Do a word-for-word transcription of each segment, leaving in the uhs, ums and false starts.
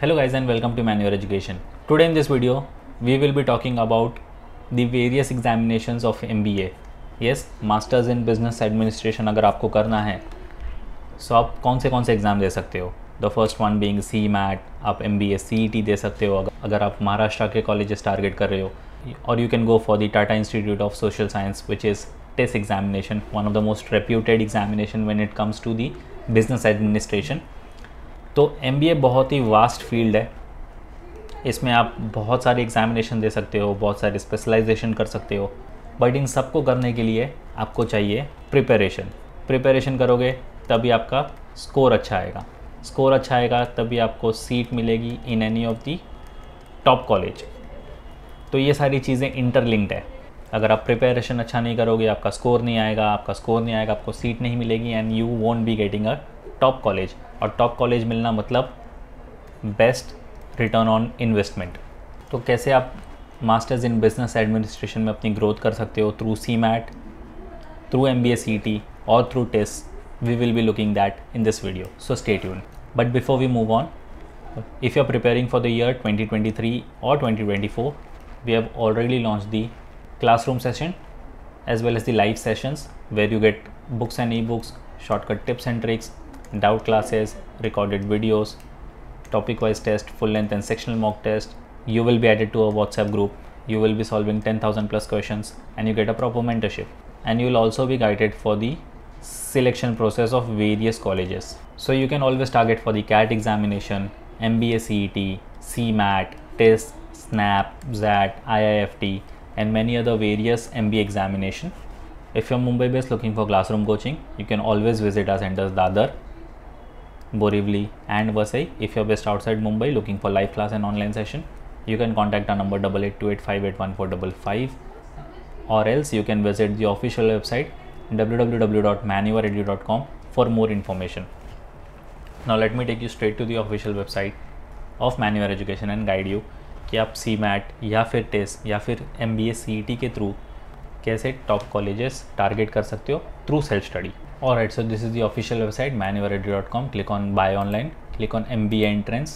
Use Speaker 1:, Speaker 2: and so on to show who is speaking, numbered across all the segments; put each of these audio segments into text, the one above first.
Speaker 1: Hello guys and welcome to Manual Education. Today in this video we will be talking about the various examinations of M B A. Yes, Masters in Business Administration अगर आपको करना है so आप कौन से कौन से exam दे सकते हो. The first one being C MAT, आप M B A C E T दे सकते हो अगर आप महाराष्ट्र के कॉलेजेस टारगेट कर रहे हो, और you can go for the Tata institute of social science which is test examination, one of the most reputed examination when it comes to the business administration. तो एम बी ए बहुत ही vast field है. इसमें आप बहुत सारे examination दे सकते हो, बहुत सारे स्पेशलाइजेशन कर सकते हो, बट इन सबको करने के लिए आपको चाहिए प्रिपरेशन. प्रिपरेशन करोगे तभी आपका स्कोर अच्छा आएगा. स्कोर अच्छा आएगा तभी आपको सीट मिलेगी in any of the top college. तो ये सारी चीज़ें इंटरलिंक्ड है. अगर आप प्रिपरेशन अच्छा नहीं करोगे आपका स्कोर नहीं आएगा, आपका स्कोर नहीं आएगा आपको सीट नहीं मिलेगी and you won't be getting a top college. और टॉप कॉलेज मिलना मतलब बेस्ट रिटर्न ऑन इन्वेस्टमेंट. तो कैसे आप मास्टर्स इन बिजनेस एडमिनिस्ट्रेशन में अपनी ग्रोथ कर सकते हो through C MAT, through M B A C E T और through test. We will be looking that in this video, so stay tuned. But before we move on, if you're preparing for the year twenty twenty-three or twenty twenty-four, we have already launched the classroom session as well as the live sessions where you get books and ebooks, shortcut tips and tricks, doubt classes, recorded videos, topic wise test, full length and sectional mock test. You will be added to a WhatsApp group. You will be solving ten thousand plus questions and you get a proper mentorship. And you will also be guided for the selection process of various colleges. So you can always target for the C A T examination, M B A C E T, C MAT, TEST, SNAP, Z A T, I I F T and many other various M B A examination. If you're Mumbai based looking for classroom coaching, you can always visit our centers Dadar, Borivali and Vasai. If you're based outside Mumbai looking for live class and online session, you can contact our number eight eight two eight five eight one four five five, or else you can visit the official website w w w dot manuaredu dot com for more information. Now let me take you straight to the official website of Manual Education and guide you कि आप C MAT या फिर test या फिर M B A C E T के through कैसे top colleges target कर सकते हो through self study. Alright, so this is the official website manuaredu dot com. Click on buy online, click on M B A entrance.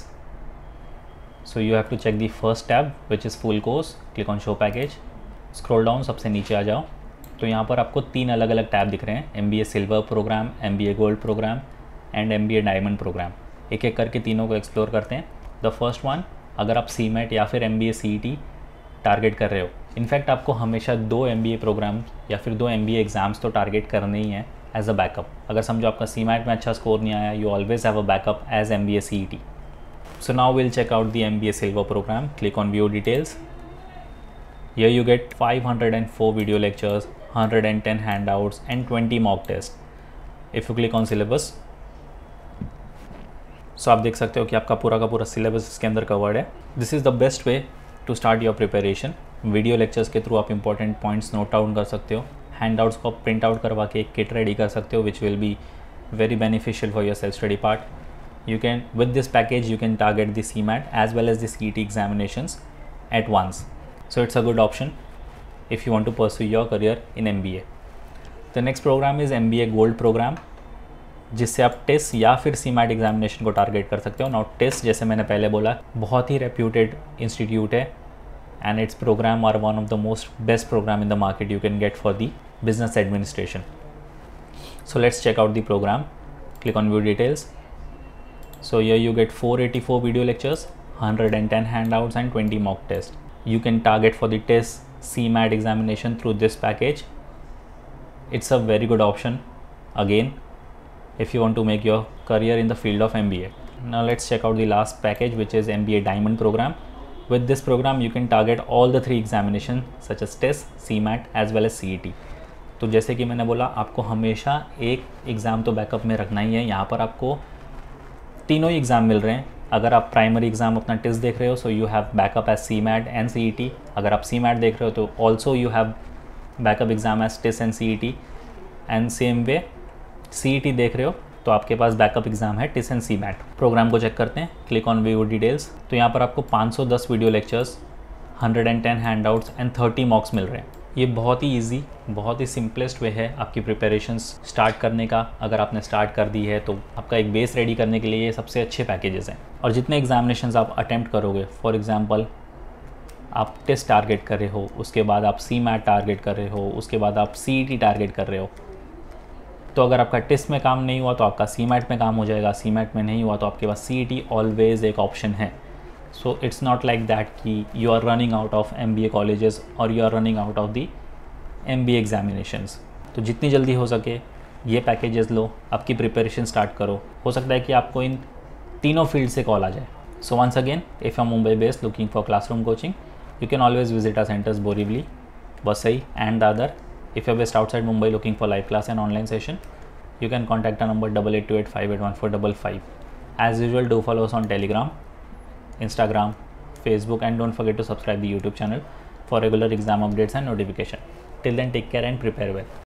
Speaker 1: So you have to check the first tab which is full course. Click on show package. Scroll down, सबसे नीचे आ जाओ. तो यहाँ पर आपको तीन अलग अलग टैब दिख रहे हैं, M B A silver program, M B A gold program and M B A diamond program. एक एक करके तीनों को एक्सप्लोर करते हैं. द फर्स्ट वन, अगर आप सी मैट या फिर M B A C E T target कर रहे हो, इनफैक्ट आपको हमेशा दो एम बी ए प्रोग्राम या फिर दो एम बी ए एग्ज़ाम्स तो टारगेट करने ही हैं एज अ बैकअप. अगर समझो आपका सी मैट में अच्छा स्कोर नहीं आया, you always have a backup as M B A C E T. So now will check out the M B A silver program. Click on view details. Here you get five hundred four video lectures, one hundred ten handouts and twenty mock tests. If you click on syllabus, so आप देख सकते हो कि आपका पूरा का पूरा syllabus इसके अंदर covered है. This is the best way to start your preparation. Video lectures के through आप important points note down कर सकते हो. Handouts को print out करवा के एक kit ready कर सकते हो which will be very beneficial for your self study part. You can, with this package you can target the C MAT as well as the C E T examinations at once. So it's a good option if you want to pursue your career in M B A. The next program is M B A Gold program, जिससे आप test या फिर C MAT examination को target कर सकते हो. Now test, जैसे मैंने पहले बोला, बहुत ही रेप्यूटेड इंस्टीट्यूट है and its program are one of the most best program in the market you can get for the business administration. So let's check out the program. Click on view details. So here you get four eighty-four video lectures, one hundred ten handouts and twenty mock tests. You can target for the test C MAT examination through this package. It's a very good option again if you want to make your career in the field of M B A. Now let's check out the last package which is M B A Diamond program. With this program you can target all the three examinations such as test, C MAT as well as C E T. तो जैसे कि मैंने बोला, आपको हमेशा एक exam तो backup में रखना ही है. यहाँ पर आपको तीनों ही एग्ज़ाम मिल रहे हैं. अगर आप प्राइमरी एग्ज़ाम अपना टेस्ट देख रहे हो so you have backup as C MAT and C E T. अगर आप सी मैट देख रहे हो तो also you have backup exam as test and C E T. And same way C E T देख रहे हो तो आपके पास बैकअप एग्ज़ाम है test and C MAT. Program को चेक करते हैं. Click on view details. तो यहाँ पर आपको पाँच सौ दस video lectures, one hundred ten handouts and thirty mocks मिल रहे हैं. ये बहुत ही इजी, बहुत ही सिंपलेस्ट वे है आपकी प्रिपरेशंस स्टार्ट करने का। अगर आपने स्टार्ट कर दी है तो आपका एक बेस रेडी करने के लिए ये सबसे अच्छे पैकेजेस हैं। और जितने एग्जामिनेशंस आप अटेम्प्ट करोगे, फॉर एग्जांपल आप टेस्ट टारगेट कर रहे हो, उसके बाद आप सी मैट टारगेट कर रहे हो, उसके बाद आप सी ई टी टारगेट कर रहे हो, तो अगर आपका टेस्ट में काम नहीं हुआ तो आपका सी मैट में काम हो जाएगा, सी मैट में नहीं हुआ तो आपके पास सी ई टी ऑलवेज एक ऑप्शन है। So it's not like that कि you are running out of M B A colleges और you are running out of the M B A examinations. तो जितनी जल्दी हो सके ये पैकेजेस लो, आपकी प्रिपरेशन स्टार्ट करो। हो सकता है कि आपको इन तीनों फील्ड से कॉल आ जाए। So once again, if you are Mumbai based looking for classroom coaching, you can always visit our centers Borivali, Vasai and Dadar. If you are based outside Mumbai looking for live class and online session, you can contact our number double eight two eight five eight one four five five. As usual, do follow us on Telegram, Instagram, Facebook, and don't forget to subscribe the YouTube channel for regular exam updates and notification. Till then, take care and prepare well.